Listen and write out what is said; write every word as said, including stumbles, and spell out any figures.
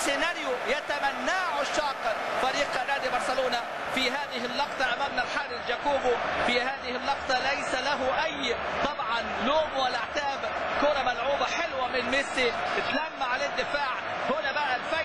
سيناريو يتمناه عشاق فريق نادي برشلونة في هذه اللقطة أمامنا الحارس جاكوبو. في هذه اللقطة ليس له أي طبعا لوم ولا عتاب، كرة ملعوبة حلوة من ميسي اتلم على الدفاع. هنا بقى الفايدة